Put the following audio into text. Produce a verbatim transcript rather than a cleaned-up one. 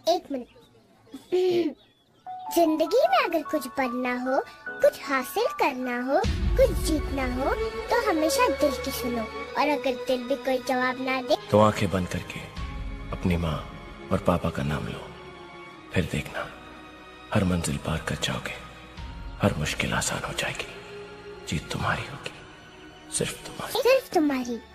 एक मिनट। जिंदगी में अगर कुछ बनना हो, कुछ हासिल करना हो, कुछ जीतना हो तो हमेशा दिल की सुनो, और अगर दिल भी कोई जवाब ना दे तो आंखें बंद करके अपनी माँ और पापा का नाम लो, फिर देखना हर मंजिल पार कर जाओगे, हर मुश्किल आसान हो जाएगी, जीत तुम्हारी होगी, सिर्फ तुम्हारी, सिर्फ तुम्हारी।